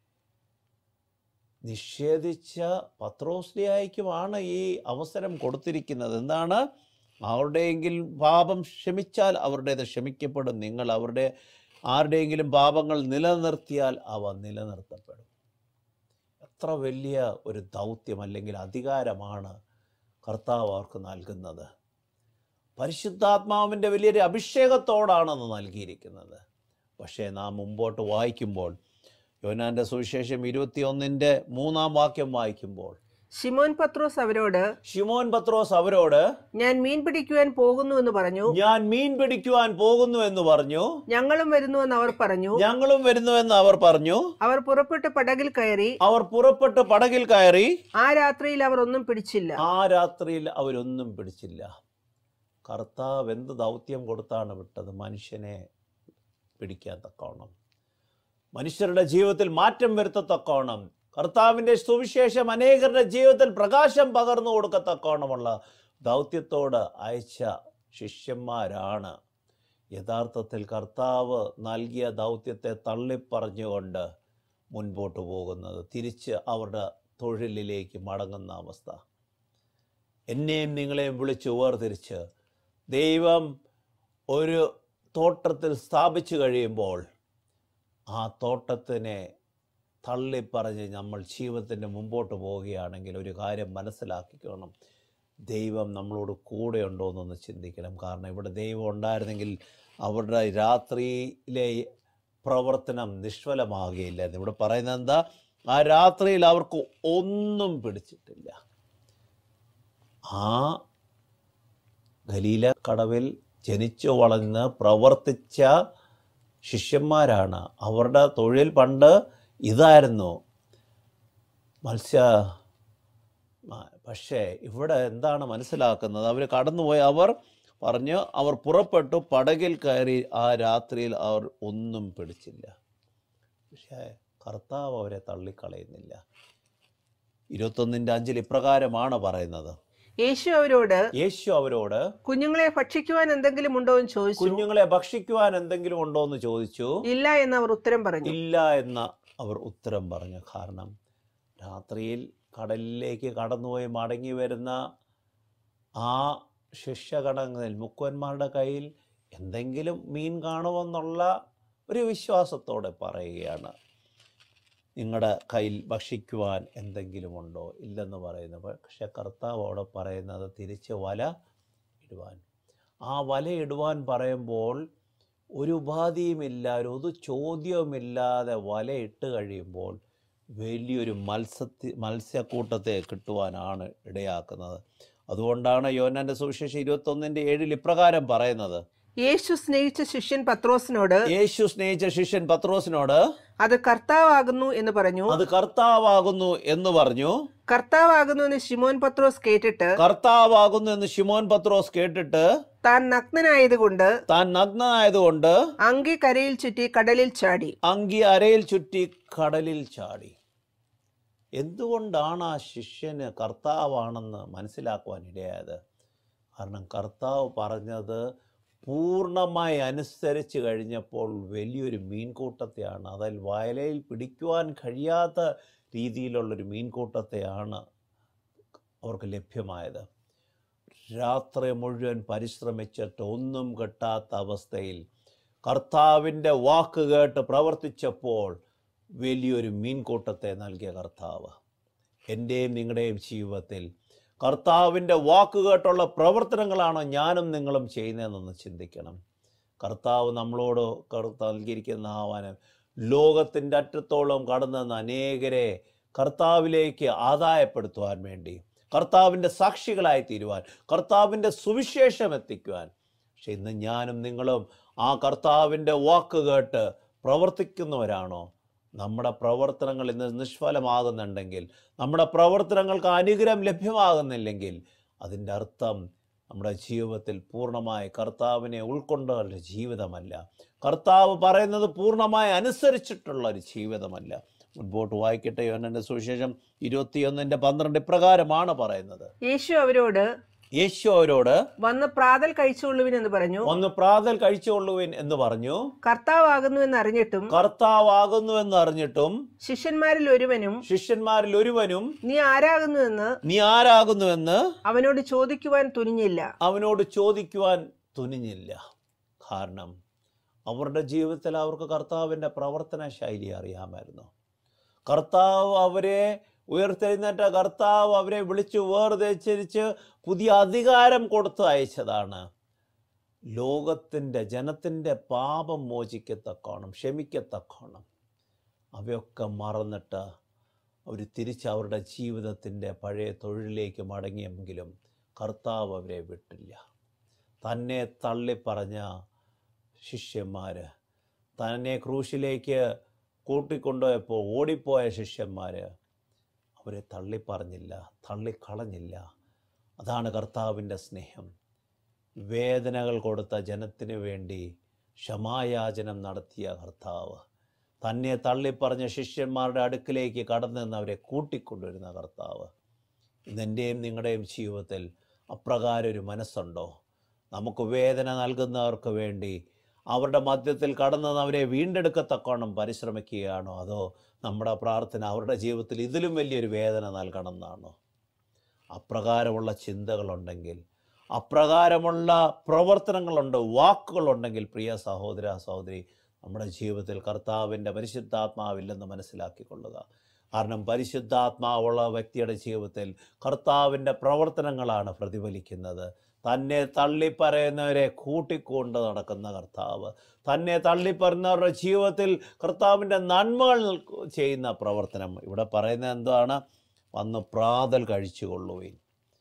നിഷേധിച്ച പത്രോസ്ലിയായിക്കുമാണ് ഈ അവസരം കൊടുത്തിരിക്കുന്നത്. എന്താണ്? അവരുടെയെങ്കിലും പാപം ക്ഷമിച്ചാൽ അവരുടേത് ക്ഷമിക്കപ്പെടും. നിങ്ങൾ അവരുടെ ആരുടെയെങ്കിലും പാപങ്ങൾ നിലനിർത്തിയാൽ അവ നിലനിർത്തപ്പെടും. എത്ര വലിയ ഒരു ദൗത്യം അല്ലെങ്കിൽ അധികാരമാണ് കർത്താവ് അവർക്ക് നൽകുന്നത്. പരിശുദ്ധാത്മാവിൻ്റെ വലിയൊരു അഭിഷേകത്തോടാണെന്ന് നൽകിയിരിക്കുന്നത്. പക്ഷേ നാം മുമ്പോട്ട് വായിക്കുമ്പോൾ, യോഹന്നാന്റെ സുവിശേഷം ഇരുപത്തിയൊന്നിൻ്റെ മൂന്നാം വാക്യം വായിക്കുമ്പോൾ, ശിമോൻ പത്രോസ് അവരോട് ശിമോൻ പത്രോസ് അവരോട് ഞാൻ മീൻ പിടിക്കുവാൻ പോകുന്നു എന്ന് പറഞ്ഞു. ഞാൻ മീൻ പിടിക്കുവാൻ പോകുന്നു എന്ന് പറഞ്ഞു. ഞങ്ങളും വരുന്നുവെന്ന് അവർ പറഞ്ഞു. ഞങ്ങളും വരുന്നുവെന്ന് അവർ പറഞ്ഞു. അവർ പുറപ്പെട്ട് പടകിൽ കയറി അവർ പുറപ്പെട്ട് പടകിൽ കയറി. ആ രാത്രിയിൽ അവർ ഒന്നും പിടിച്ചില്ല. ആ രാത്രിയിൽ അവരൊന്നും പിടിച്ചില്ല. കർത്താവ് എന്ത് ദൗത്യം കൊടുത്താണ് വിട്ടത്? മനുഷ്യനെ പിടിക്കാൻ തക്കോണം, മനുഷ്യരുടെ ജീവിതത്തിൽ മാറ്റം വരുത്തത്തക്കോണം, കർത്താവിൻ്റെ സുവിശേഷം അനേകരുടെ ജീവിതത്തിൽ പ്രകാശം പകർന്നു കൊടുക്കത്തക്കോണമുള്ള ദൗത്യത്തോട് അയച്ച ശിഷ്യന്മാരാണ് യഥാർത്ഥത്തിൽ കർത്താവ് നൽകിയ ദൗത്യത്തെ തള്ളിപ്പറഞ്ഞുകൊണ്ട് മുൻപോട്ട് പോകുന്നത്, തിരിച്ച് അവരുടെ തൊഴിലിലേക്ക് മടങ്ങുന്ന അവസ്ഥ. എന്നെയും നിങ്ങളെയും വിളിച്ച് വേർതിരിച്ച് ദൈവം ഒരു തോട്ടത്തിൽ സ്ഥാപിച്ചു കഴിയുമ്പോൾ ആ തോട്ടത്തിനെ തള്ളിപ്പറഞ്ഞ് നമ്മൾ ജീവിതത്തിൻ്റെ മുമ്പോട്ട് പോവുകയാണെങ്കിൽ ഒരു കാര്യം മനസ്സിലാക്കിക്കണം, ദൈവം നമ്മളോട് കൂടെ ഉണ്ടോ എന്നൊന്ന് ചിന്തിക്കണം. കാരണം ഇവിടെ ദൈവം ഉണ്ടായിരുന്നെങ്കിൽ അവരുടെ രാത്രിയിലെ പ്രവർത്തനം നിഷ്ഫലമാകുകയില്ലായിരുന്നു. ഇവിടെ പറയുന്നത് എന്താ? ആ രാത്രിയിൽ അവർക്ക് ഒന്നും പിടിച്ചിട്ടില്ല. ആ ഗലീല കടവിൽ ജനിച്ചു വളർന്ന് പ്രവർത്തിച്ച ശിഷ്യന്മാരാണ്. അവരുടെ തൊഴിൽ പണ്ട് ഇതായിരുന്നു, മത്സ്യ. പക്ഷേ ഇവിടെ എന്താണ് മനസ്സിലാക്കുന്നത്? അവർ കടന്നുപോയി. അവർ പറഞ്ഞു, അവർ പുറപ്പെട്ടു പടകിൽ കയറി. ആ രാത്രിയിൽ അവർ ഒന്നും പിടിച്ചില്ല. പക്ഷേ കർത്താവ് അവരെ തള്ളിക്കളയുന്നില്ല. ഇരുപത്തൊന്നിൻ്റെ അഞ്ചിൽ ഇപ്രകാരമാണ് പറയുന്നത്. യേശു അവരോട് യേശു അവരോട് കുഞ്ഞുങ്ങളെ ഭക്ഷിക്കുവാൻ എന്തെങ്കിലും ഉണ്ടോ എന്ന് ചോദിച്ചു. കുഞ്ഞുങ്ങളെ ഭക്ഷിക്കുവാൻ എന്തെങ്കിലും ഉണ്ടോ എന്ന് ചോദിച്ചു. ഇല്ല എന്ന് അവർ ഉത്തരം പറഞ്ഞു. ഇല്ല എന്ന് അവർ ഉത്തരം പറഞ്ഞു. കാരണം രാത്രിയിൽ കടലിലേക്ക് കടന്നുപോയി മടങ്ങി വരുന്ന ആ ശിഷ്യഗണങ്ങളിൽ മുക്കുവന്മാരുടെ കയ്യിൽ എന്തെങ്കിലും മീൻ കാണുമെന്നുള്ള ഒരു വിശ്വാസത്തോടെ പറയുകയാണ്, നിങ്ങളുടെ കയ്യിൽ ഭക്ഷിക്കുവാൻ എന്തെങ്കിലും ഉണ്ടോ? ഇല്ലെന്ന് പറയുന്നു. പക്ഷെ കർത്താവ് അവിടെ പറയുന്നത് തിരിച്ച് വല ഇടുവാൻ. ആ വല ഇടുവാൻ പറയുമ്പോൾ ഒരു ഉപാധിയുമില്ല, ഒരു ചോദ്യവുമില്ലാതെ വല ഇട്ട് കഴിയുമ്പോൾ വലിയൊരു മത്സ്യത്തി മത്സ്യക്കൂട്ടത്തെ കിട്ടുവാനാണ് ഇടയാക്കുന്നത്. അതുകൊണ്ടാണ് യോഹന്നാന്റെ സുവിശേഷം ഇരുപത്തൊന്നിൻ്റെ ഏഴിൽ ഇപ്രകാരം പറയുന്നത്. യേശു സ്നേഹിച്ച ശിഷ്യൻ പത്രോസിനോട് യേശു സ്നേഹിച്ച ശിഷ്യൻ പത്രോസിനോട് അത് കർത്താവാകുന്നു എന്ന് പറഞ്ഞു. അത് കർത്താവാകുന്നു എന്ന് പറഞ്ഞു. കർത്താവാകുന്നു എന്ന് ശിമോൻ പത്രോസ് കേട്ടിട്ട് കർത്താവാകുന്നു എന്ന് ശിമോൻ പത്രോസ് കേട്ടിട്ട് താൻ നഗ്നനായതുകൊണ്ട് താൻ നഗ്നനായതുകൊണ്ട് അങ്കി കരയിൽ ചുറ്റി കടലിൽ ചാടി. അങ്കി അരയിൽ ചുറ്റി കടലിൽ ചാടി. എന്തുകൊണ്ടാണ് ആ ശിഷ്യന് കർത്താവാണെന്ന് മനസ്സിലാക്കുവാൻ ഇടയായത്? കാരണം കർത്താവ് പറഞ്ഞത് പൂർണ്ണമായി അനുസരിച്ച് കഴിഞ്ഞപ്പോൾ വലിയൊരു മീൻകൂട്ടത്തെയാണ്, അതിൽ വയലയിൽ പിടിക്കുവാൻ കഴിയാത്ത രീതിയിലുള്ളൊരു മീൻകൂട്ടത്തെയാണ് അവർക്ക് ലഭ്യമായത്. രാത്രി മുഴുവൻ പരിശ്രമിച്ചിട്ട് ഒന്നും കിട്ടാത്ത അവസ്ഥയിൽ കർത്താവിൻ്റെ വാക്ക് കേട്ട് പ്രവർത്തിച്ചപ്പോൾ വലിയൊരു മീൻകൂട്ടത്തെ നൽകിയ കർത്താവ് എൻ്റെയും നിങ്ങളുടെയും ജീവിതത്തിൽ കർത്താവിൻ്റെ വാക്ക് കേട്ടുള്ള പ്രവർത്തനങ്ങളാണോ ഞാനും നിങ്ങളും ചെയ്യുന്നതെന്നൊന്ന് ചിന്തിക്കണം. കർത്താവ് നമ്മളോട് നൽകിയിരിക്കുന്ന ആഹ്വാനം ലോകത്തിൻ്റെ അറ്റത്തോളം കടന്നെന്ന് അനേകരെ കർത്താവിലേക്ക് ആദായപ്പെടുത്തുവാൻ വേണ്ടി, കർത്താവിൻ്റെ സാക്ഷികളായി തീരുവാൻ, കർത്താവിൻ്റെ സുവിശേഷം എത്തിക്കുവാൻ. പക്ഷെ ഇന്ന് ഞാനും നിങ്ങളും ആ കർത്താവിൻ്റെ വാക്ക് കേട്ട് പ്രവർത്തിക്കുന്നവരാണോ? നമ്മുടെ പ്രവർത്തനങ്ങൾ ഇന്ന് നിഷ്ഫലമാകുന്നുണ്ടെങ്കിൽ, നമ്മുടെ പ്രവർത്തനങ്ങൾക്ക് അനുഗ്രഹം ലഭ്യമാകുന്നില്ലെങ്കിൽ അതിൻ്റെ അർത്ഥം നമ്മുടെ ജീവിതത്തിൽ പൂർണ്ണമായി കർത്താവിനെ ഉൾക്കൊണ്ടുള്ള ജീവിതമല്ല, കർത്താവ് പറയുന്നത് പൂർണ്ണമായി അനുസരിച്ചിട്ടുള്ള ഒരു ജീവിതമല്ല. മുൻപോട്ട് വായിക്കട്ടെ. യോഹന്നാന്റെ സുവിശേഷം ഇരുപത്തിയൊന്നിന്റെ പന്ത്രണ്ട് ഇപ്രകാരമാണ് പറയുന്നത്. യേശു അവരോട് യേശു അവരോട് വന്ന് പ്രാതൽ കഴിച്ചുകൊള്ളുവിൻ എന്ന് പറഞ്ഞു. വന്ന് പ്രാതൽ കഴിച്ചുകൊള്ളുവിൻ എന്ന് പറഞ്ഞു. കർത്താവാകുന്നു എന്ന് അറിഞ്ഞിട്ടും കർത്താവാകുന്നു എന്ന് അറിഞ്ഞിട്ടും ശിഷ്യന്മാരിൽ ഒരുവനും ശിഷ്യന്മാരിൽ ഒരുവനും നീ ആരാകുന്നുവെന്ന് നീ ആരാകുന്നുവെന്ന് അവനോട് ചോദിക്കുവാൻ തുനിഞ്ഞില്ല. അവനോട് ചോദിക്കുവാൻ തുനിഞ്ഞില്ല. കാരണം അവരുടെ ജീവിതത്തിൽ അവർക്ക് കർത്താവിൻ്റെ പ്രവർത്തന ശൈലി അറിയാമായിരുന്നു. കർത്താവ് അവരെ ഉയർത്തെഴുന്നേറ്റ കർത്താവ് അവരെ വിളിച്ചു വേർതിരിച്ച് പുതിയ അധികാരം കൊടുത്ത് അയച്ചതാണ്. ലോകത്തിൻ്റെ ജനത്തിൻ്റെ പാപം മോചിക്കത്തക്കോണം, ക്ഷമിക്കത്തക്കോണം. അവയൊക്കെ മറന്നിട്ട് അവർ തിരിച്ച് അവരുടെ ജീവിതത്തിൻ്റെ പഴയ തൊഴിലിലേക്ക് മടങ്ങിയെങ്കിലും കർത്താവ് അവരെ വിട്ടില്ല. തന്നെ തള്ളിപ്പറഞ്ഞ ശിഷ്യന്മാർ, തന്നെ ക്രൂശിലേക്ക് കൂട്ടിക്കൊണ്ടുപോയപ്പോൾ ഓടിപ്പോയ ശിഷ്യന്മാർ അവരെ തള്ളിപ്പറഞ്ഞില്ല, തള്ളിക്കളഞ്ഞില്ല. അതാണ് കർത്താവിൻ്റെ സ്നേഹം. വേദനകൾ കൊടുത്ത ജനത്തിന് വേണ്ടി ക്ഷമായാചനം നടത്തിയ കർത്താവ്, തന്നെ തള്ളിപ്പറഞ്ഞ ശിഷ്യന്മാരുടെ അടുക്കിലേക്ക് കടന്നു നിന്ന് അവരെ കൂട്ടിക്കൊണ്ടുവരുന്ന കർത്താവ്. ഇന്നെൻ്റെയും നിങ്ങളുടെയും ജീവിതത്തിൽ അപ്രകാരം ഒരു മനസ്സുണ്ടോ? നമുക്ക് വേദന നൽകുന്നവർക്ക് വേണ്ടി അവരുടെ മധ്യത്തിൽ കടന്നു അവരെ വീണ്ടെടുക്കത്തക്കോണം പരിശ്രമിക്കുകയാണോ? അതോ നമ്മുടെ പ്രാർത്ഥന അവരുടെ ജീവിതത്തിൽ ഇതിലും വലിയൊരു വേദന നൽകണം എന്നാണോ? അപ്രകാരമുള്ള ചിന്തകളുണ്ടെങ്കിൽ, അപ്രകാരമുള്ള പ്രവർത്തനങ്ങളുണ്ട്, വാക്കുകളുണ്ടെങ്കിൽ, പ്രിയ സഹോദര സഹോദരി, നമ്മുടെ ജീവിതത്തിൽ കർത്താവിൻ്റെ പരിശുദ്ധാത്മാവില്ലെന്ന് മനസ്സിലാക്കിക്കൊള്ളുക. കാരണം പരിശുദ്ധാത്മാവുള്ള വ്യക്തിയുടെ ജീവിതത്തിൽ കർത്താവിൻ്റെ പ്രവർത്തനങ്ങളാണ് പ്രതിഫലിക്കുന്നത്. തന്നെ തള്ളിപ്പറയുന്നവരെ കൂട്ടിക്കൊണ്ട് നടക്കുന്ന കർത്താവ്, തന്നെ തള്ളിപ്പറയുന്നവരുടെ ജീവിതത്തിൽ കർത്താവിൻ്റെ നന്മകൾ ചെയ്യുന്ന പ്രവർത്തനം. ഇവിടെ പറയുന്നത് എന്താണ്? വന്ന് പ്രാതൽ കഴിച്ചുകൊള്ളുവിൻ.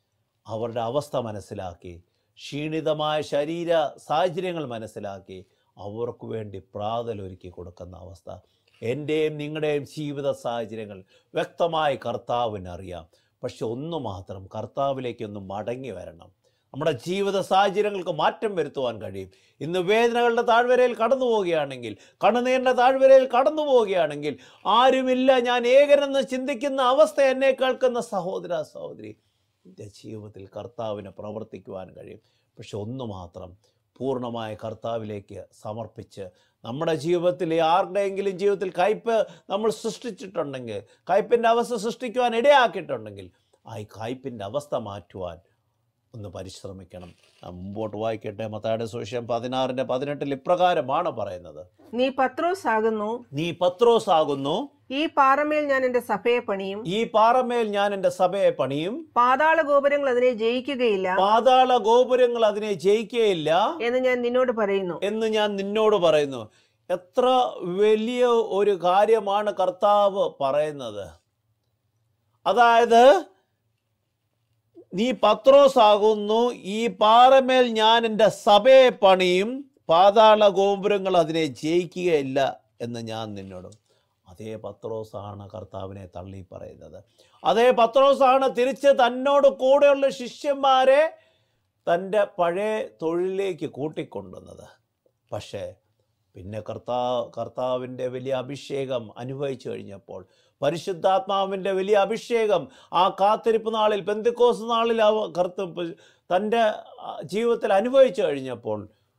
അവരുടെ അവസ്ഥ മനസ്സിലാക്കി, ക്ഷീണിതമായ ശരീര സാഹചര്യങ്ങൾ മനസ്സിലാക്കി അവർക്ക് വേണ്ടി പ്രാതൽ ഒരുക്കി കൊടുക്കുന്ന അവസ്ഥ. എൻ്റെയും നിങ്ങളുടെയും ജീവിത സാഹചര്യങ്ങൾ വ്യക്തമായി കർത്താവിനറിയാം. പക്ഷെ ഒന്നു മാത്രം, കർത്താവിലേക്കൊന്ന് മടങ്ങി വരണം. നമ്മുടെ ജീവിത സാഹചര്യങ്ങൾക്ക് മാറ്റം വരുത്തുവാൻ കഴിയും. ഇന്ന് വേദനകളുടെ താഴ്വരയിൽ കടന്നു പോവുകയാണെങ്കിൽ, കണ്ണുനീരിൻ്റെ താഴ്വരയിൽ കടന്നു പോവുകയാണെങ്കിൽ, ആരുമില്ല, ഞാൻ ഏകനെന്ന് ചിന്തിക്കുന്ന അവസ്ഥ എന്നെ കേൾക്കുന്ന സഹോദര സഹോദരി, എൻ്റെ ജീവിതത്തിൽ കർത്താവിനെ പ്രവർത്തിക്കുവാൻ കഴിയും. പക്ഷെ ഒന്നു മാത്രം, പൂർണ്ണമായ കർത്താവിലേക്ക് സമർപ്പിച്ച് നമ്മുടെ ജീവിതത്തിൽ ആരുടെയെങ്കിലും ജീവിതത്തിൽ കയ്പ് നമ്മൾ സൃഷ്ടിച്ചിട്ടുണ്ടെങ്കിൽ, കയ്പിൻ്റെ അവസ്ഥ സൃഷ്ടിക്കുവാൻ ഇടയാക്കിയിട്ടുണ്ടെങ്കിൽ, ആ കയ്പിൻ്റെ അവസ്ഥ മാറ്റുവാൻ ഒന്ന് പരിശ്രമിക്കണം. മുമ്പോട്ട് വായിക്കട്ടെ. മത്തായിയുടെ സുവിശേഷം പതിനാറിന്റെ പതിനെട്ടിൽ ഇപ്രകാരമാണ് പറയുന്നത്. നീ പത്രോസ് ആകുന്നു നീ പത്രോസ് ആകുന്നു ഈ പാറമേൽ ഞാൻ എന്റെ സഭയെ പണിയും ഈ പാറമേൽ ഞാൻ എന്റെ സഭയെ പണിയും പാതാള ഗോപുരങ്ങൾ അതിനെ ജയിക്കുകയില്ല പാതാള ഗോപുരങ്ങൾ അതിനെ ജയിക്കുകയില്ല എന്ന് ഞാൻ നിന്നോട് പറയുന്നു എന്ന് ഞാൻ നിന്നോട് പറയുന്നു. എത്ര വലിയ ഒരു കാര്യമാണ് കർത്താവ് പറയുന്നത്. അതായത് നീ പത്രോസ് ആകുന്നു, ഈ പാറമേൽ ഞാൻ എൻ്റെ സഭയെ പണിയും, പാതാള ഗോപുരങ്ങൾ അതിനെ ജയിക്കുകയില്ല എന്ന് ഞാൻ നിന്നോട്. അതേ പത്രോസാണ് കർത്താവിനെ തള്ളി പറയുന്നത്. അതേ പത്രോസാണ് തിരിച്ച് തന്നോട് കൂടെയുള്ള ശിഷ്യന്മാരെ തൻ്റെ പഴയ തൊഴിലിലേക്ക് കൂട്ടിക്കൊണ്ടുവന്നത്. പക്ഷേ പിന്നെ കർത്താവ് കർത്താവിൻ്റെ വലിയ അഭിഷേകം അനുഭവിച്ചു കഴിഞ്ഞപ്പോൾ, പരിശുദ്ധാത്മാവിൻ്റെ വലിയ അഭിഷേകം ആ കാത്തിരിപ്പ് നാളിൽ, പെന്തക്കോസ്ത് നാളിൽ കർത്ത തൻ്റെ ജീവിതത്തിൽ അനുഭവിച്ചു കഴിഞ്ഞപ്പോൾ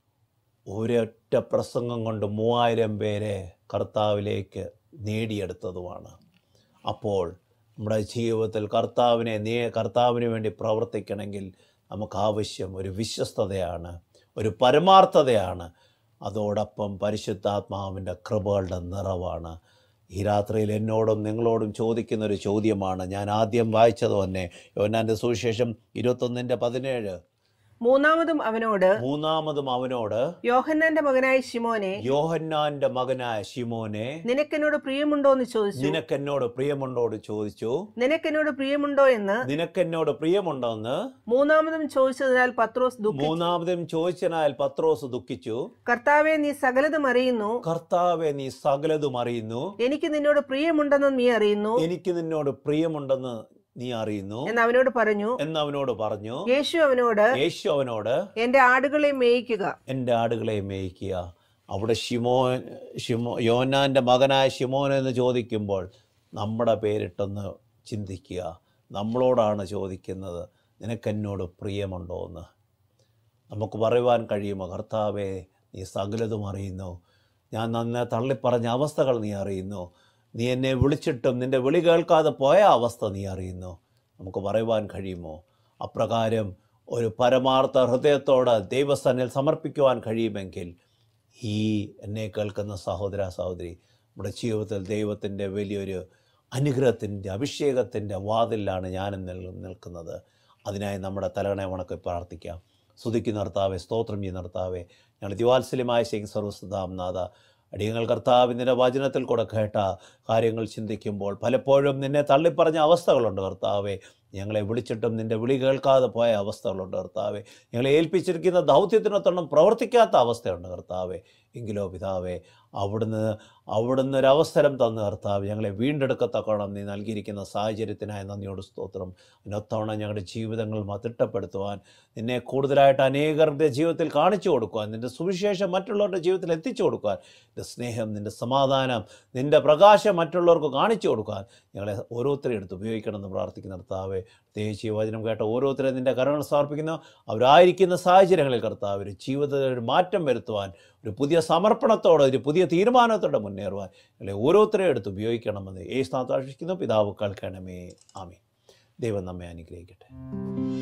ഒരൊറ്റ പ്രസംഗം കൊണ്ട് മൂവായിരം പേരെ കർത്താവിലേക്ക് നേടിയെടുത്തതുമാണ്. അപ്പോൾ നമ്മുടെ ജീവിതത്തിൽ കർത്താവിനെ നീ കർത്താവിന് വേണ്ടി പ്രവർത്തിക്കണമെങ്കിൽ നമുക്ക് ആവശ്യം ഒരു വിശ്വസ്തതയാണ്, ഒരു പരമാർത്ഥതയാണ്. അതോടൊപ്പം പരിശുദ്ധാത്മാവിൻ്റെ കൃപകളുടെ നിറവാണ്. ഈ രാത്രിയിൽ എന്നോടും നിങ്ങളോടും ചോദിക്കുന്നൊരു ചോദ്യമാണ്. ഞാൻ ആദ്യം വായിച്ചത് തന്നെ യോഹന്നാന്റെ സുവിശേഷം ഇരുപത്തൊന്നിൻ്റെ പതിനേഴ്. മൂന്നാമതും അവനോട് മൂന്നാമതും അവനോട് യോഹന്നാന്റെ മകനായ ശിമോനെ യോഹന്നാന്റെ മകനായ ശിമോനെ നിനക്കെന്നോട് പ്രിയമുണ്ടോ എന്ന് ചോദിച്ചു. നിനക്കെന്നോട് പ്രിയമുണ്ടോട് ചോദിച്ചു. നിനക്കെന്നോട് പ്രിയമുണ്ടോ എന്ന് നിനക്കെന്നോട് പ്രിയമുണ്ടോന്ന് മൂന്നാമതും ചോദിച്ചതിനാൽ പത്രോസ് ദുഃഖിച്ചു. മൂന്നാമതും ചോദിച്ചതിനാൽ പത്രോസ് ദുഃഖിച്ചു. കർത്താവെ, നീ സകലതും അറിയുന്നു. കർത്താവെ, നീ സകലതും അറിയുന്നു. എനിക്ക് നിന്നോട് പ്രിയമുണ്ടെന്ന് നീ അറിയുന്നു. എനിക്ക് നിന്നോട് പ്രിയമുണ്ടെന്ന് നീ അറിയുന്നു എന്ന് അവനോട് പറഞ്ഞു എന്ന് അവനോട് പറഞ്ഞു. യേശു അവനോട് യേശു അവനോട് എന്റെ ആടുകളെ മേയിക്കുക. എൻ്റെ ആടുകളെ മേയിക്കുക. അവിടെ ശിമോൻ ശിമോ യോഹന്നാന്റെ മകനായ ശിമോൻ എന്ന് ചോദിക്കുമ്പോൾ നമ്മുടെ പേരിട്ടൊന്ന് ചിന്തിക്കുക. നമ്മളോടാണ് ചോദിക്കുന്നത്, നിനക്കെന്നോട് പ്രിയമുണ്ടോ എന്ന്. നമുക്ക് പറയുവാൻ കഴിയുമോ, കർത്താവേ, നീ സകലതും അറിയുന്നു. ഞാൻ നന്നെ തള്ളിപ്പറഞ്ഞ അവസ്ഥകൾ നീ അറിയുന്നു. നീ എന്നെ വിളിച്ചിട്ടും നിൻ്റെ വിളി കേൾക്കാതെ പോയ അവസ്ഥ നീ അറിയുന്നു. നമുക്ക് പറയുവാൻ കഴിയുമോ? അപ്രകാരം ഒരു പരമാർത്ഥ ഹൃദയത്തോടെ ദൈവസന്നിധിയിൽ സമർപ്പിക്കുവാൻ കഴിയുമെങ്കിൽ ഈ എന്നെ കേൾക്കുന്ന സഹോദര സഹോദരി, നമ്മുടെ ജീവിതത്തിൽ ദൈവത്തിൻ്റെ വലിയൊരു അനുഗ്രഹത്തിൻ്റെ അഭിഷേകത്തിൻ്റെ വാതിലാണ് ഞാനും നിൽക്കുന്നത്. അതിനായി നമ്മുടെ തലകണെ വണക്കി പ്രാർത്ഥിക്കാം. സ്തുതിക്കുന്ന കർത്താവേ, സ്തോത്രം ചെയ്യുന്ന കർത്താവേ, ഞങ്ങൾ ദിവാത്സല്യമായ ശേഖ സർവസ്തുതാം നാഥ, അടിയങ്ങൾ കർത്താവിൻ്റെ വചനത്തിൽ കൂടെ കേട്ട കാര്യങ്ങൾ ചിന്തിക്കുമ്പോൾ പലപ്പോഴും നിന്നെ തള്ളിപ്പറഞ്ഞ അവസ്ഥകളുണ്ട് കർത്താവേ. ഞങ്ങളെ വിളിച്ചിട്ടും നിൻ്റെ വിളി കേൾക്കാതെ പോയ അവസ്ഥകളുണ്ട് കർത്താവേ. ഞങ്ങളെ ഏൽപ്പിച്ചിരിക്കുന്ന ദൗത്യത്തിനൊത്തണം പ്രവർത്തിക്കാത്ത അവസ്ഥയുണ്ട് കർത്താവേ. എങ്കിലോ പിതാവേ, അവിടുന്ന് അവിടുന്ന് ഒരവസരം തന്ന് കർത്താവ് ഞങ്ങളെ വീണ്ടെടുക്കത്തക്കോണം നീ നൽകിയിരിക്കുന്ന സാഹചര്യത്തിനായി നന്ദിയോട് സ്തോത്രം. അതിനൊത്തവണ്ണം ഞങ്ങളുടെ ജീവിതങ്ങൾ തിട്ടപ്പെടുത്തുവാൻ, നിന്നെ കൂടുതലായിട്ട് അനേകരുടെ ജീവിതത്തിൽ കാണിച്ചു കൊടുക്കുവാൻ, നിൻ്റെ സുവിശേഷം മറ്റുള്ളവരുടെ ജീവിതത്തിൽ എത്തിച്ചു കൊടുക്കുവാൻ, നിൻ്റെ സ്നേഹം, നിൻ്റെ സമാധാനം, നിൻ്റെ പ്രകാശം മറ്റുള്ളവർക്ക് കാണിച്ചു കൊടുക്കാൻ ഞങ്ങളെ ഓരോരുത്തരെയും എടുത്ത് ഉപയോഗിക്കണമെന്ന് പ്രാർത്ഥിക്കുന്ന കർത്താവേ. പ്രത്യേകിച്ച് ഈ വചനം കേട്ട ഓരോരുത്തരെയും നിൻ്റെ കരങ്ങൾ സമർപ്പിക്കുന്നു. അവരായിരിക്കുന്ന സാഹചര്യങ്ങളിൽ കർത്താവ് ഒരു ജീവിതത്തിൽ ഒരു മാറ്റം വരുത്തുവാൻ, ഒരു പുതിയ സമർപ്പണത്തോടെ, ഒരു പുതിയ തീരുമാനത്തോടെ മുന്നേറുവാൻ ഞങ്ങളെ ഓരോരുത്തരെയും എടുത്ത് ഉപയോഗിക്കണമെന്ന് യേശുനാമത്തിൽ അപേക്ഷിക്കുന്നു. പിതാവ് കേൾക്കണമേ. ആമേൻ. ദൈവം നമ്മെ അനുഗ്രഹിക്കട്ടെ.